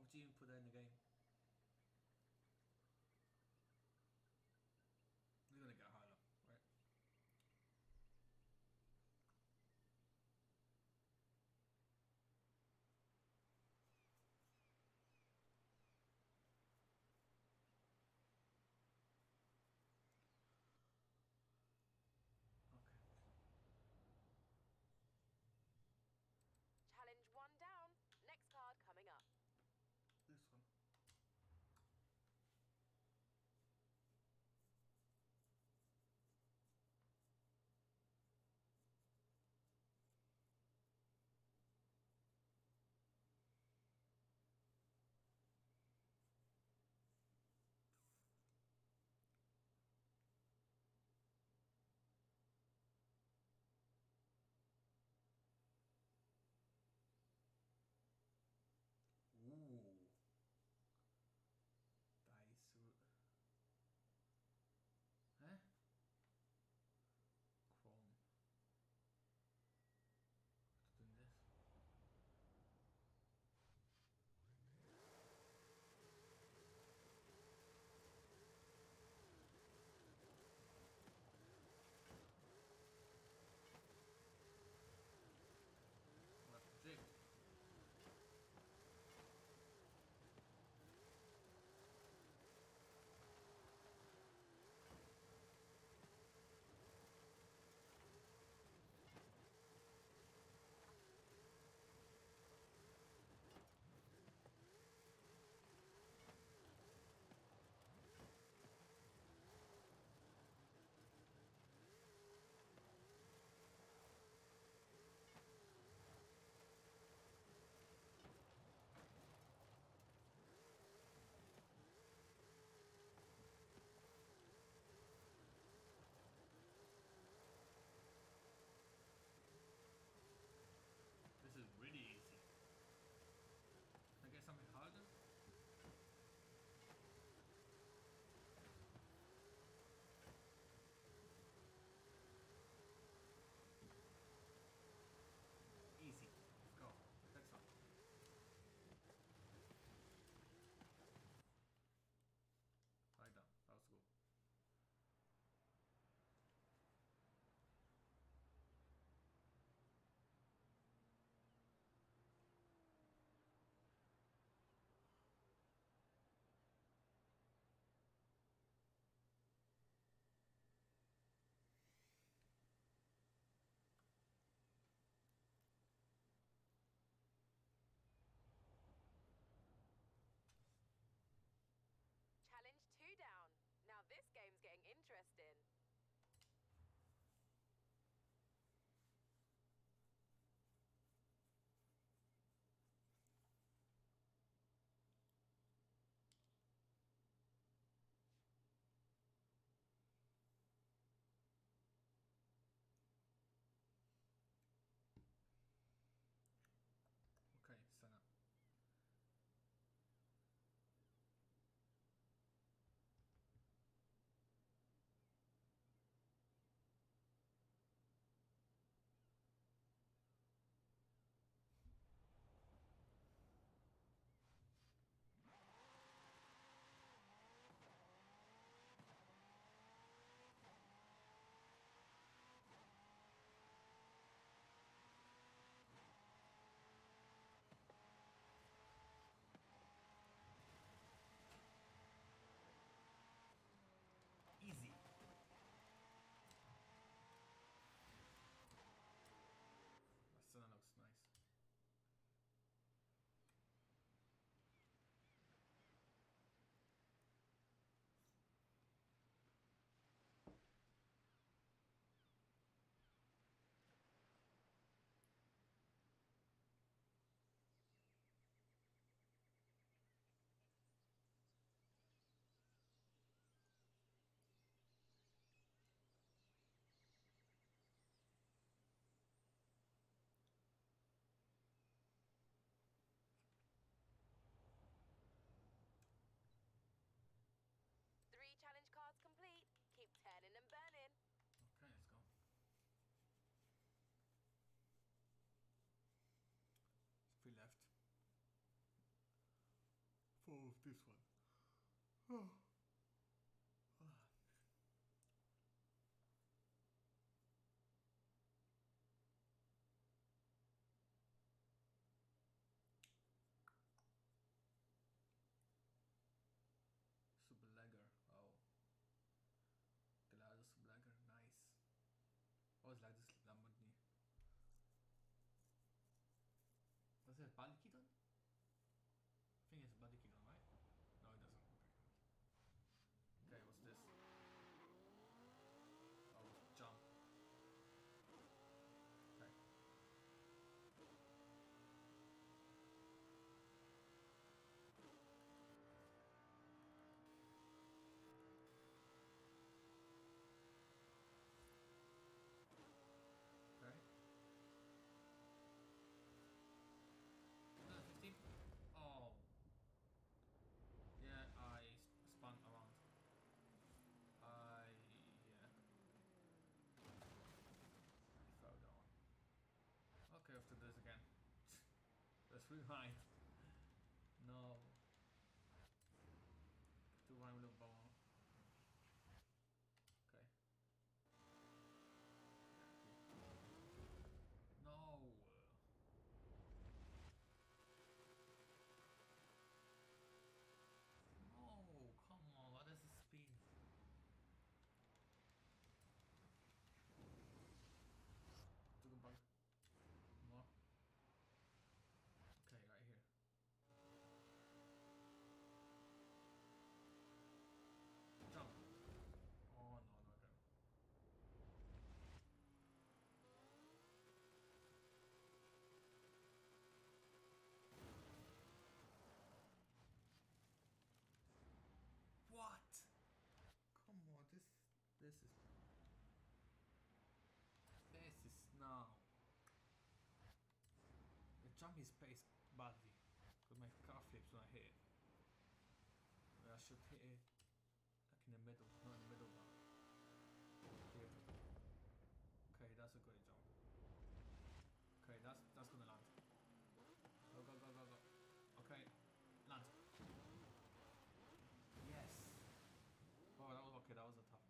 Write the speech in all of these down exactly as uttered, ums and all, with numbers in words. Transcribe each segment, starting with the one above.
do you put that in the game? You're gonna get Hyla, right? Okay. Challenge one down. Next card coming up. This one. this one. Oh. Super Lager. Oh. Gelato Super Lager. Nice. I always like this Lamborghini. Does it have body kit on? I think it's body kit on, right? No, it doesn't. Okay, good. Okay, what's this? Oh, jump. Okay. Okay. Uh, fifteen. Oh. Yeah, I spun around. I yeah. I fell down. Okay, after this again. Let's rewind. No. To run with a ball. Okay. No. No, come on, what is the speed? Took a bug. More. Okay, right here. Jump. Oh no, no, again. What? Come on, this this is this is now. The jump is paced badly because my car flips when I hit it. But I should hit it like in the middle, not in the middle but here. Okay, that's a great jump. Okay, that's that's gonna land. Go go go go go. Okay, land. Yes. Oh, that was okay. That was a tough.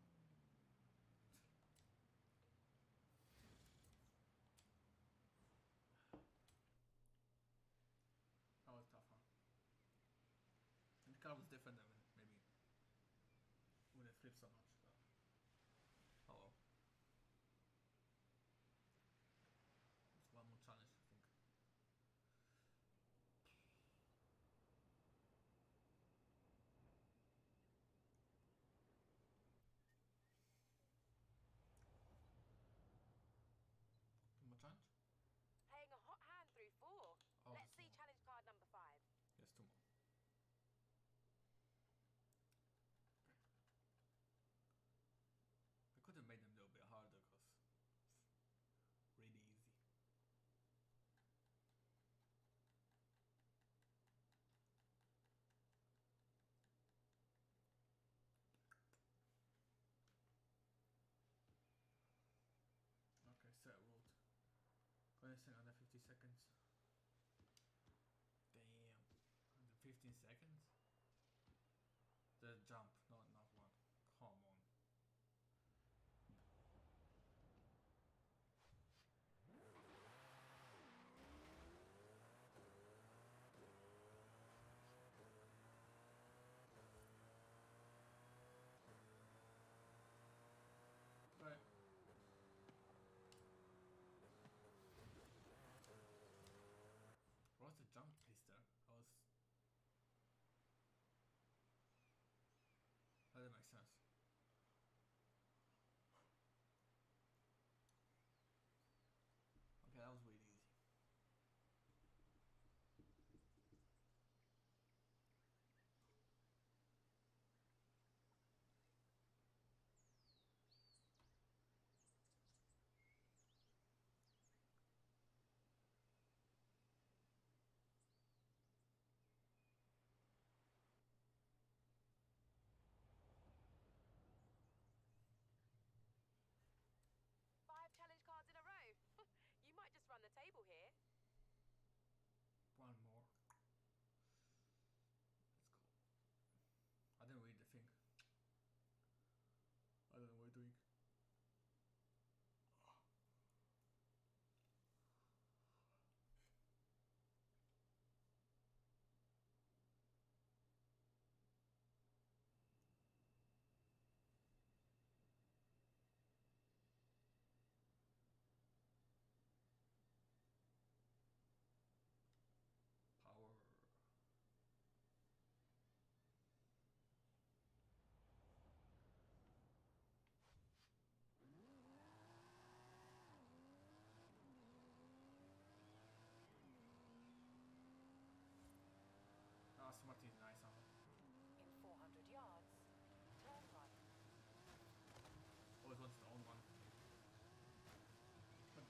That was tough, huh? And the car was different than maybe when it flipped so much. But oh well. It's one more challenge, I think. One more challenge? Paying a hot hand through four. Oh, Let's see more. challenge card number five. Yes, two more. Okay. I could have made them a little bit harder because it's really easy. Okay, set road. Gonna send under fifty seconds. Damn. Under fifteen seconds? The jump, not not one. Come on. Right. What's the jump pace there? I was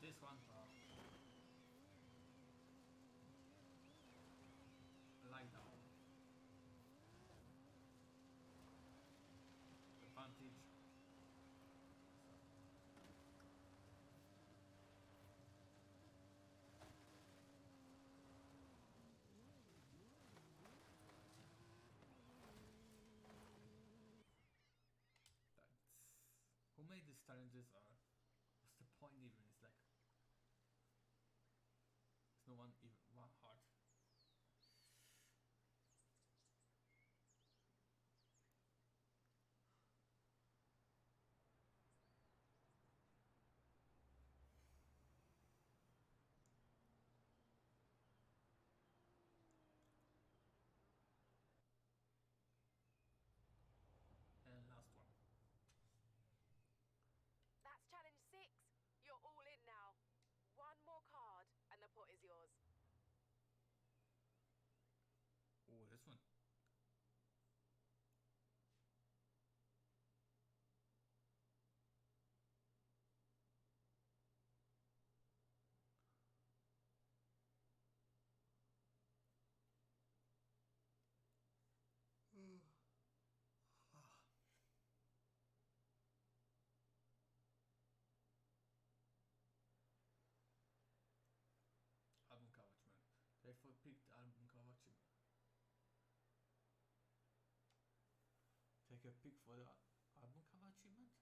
this one, bro. I like that one. Advantage. That's who made these challenges are what's the point even? It's like there's no one even one heart. And last one. That's challenge six. You're all in now. One more card, and the pot is yours. Oh, this one. Album cover achievement. Therefore, pick the album cover achievement. Take a pick for the album cover achievement.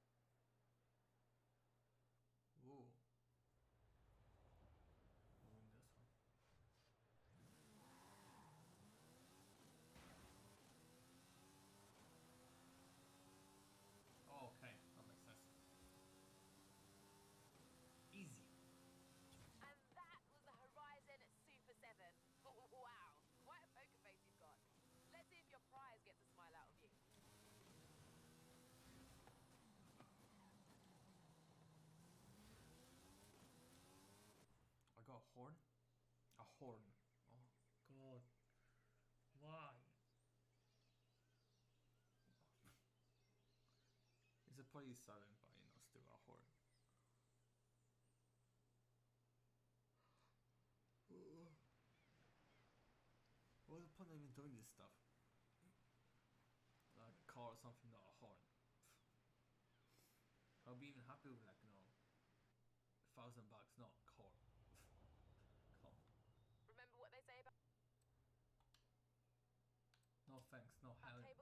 Whoa. Oh, in this one. Oh, okay, that makes sense. Easy. And that was the Horizon Super seven. Wow, quite a poker face you've got. Let's see if your prize gets a smile out of you. I got a horn. A horn. Oh god. Why? It's a pretty sudden, but you know, still a horn. What's the point of even doing this stuff? Like a car or something, not a horn. I'll be even happy with like, you know, a thousand bucks, not a car. Come on. Remember what they say about No thanks, no table hell.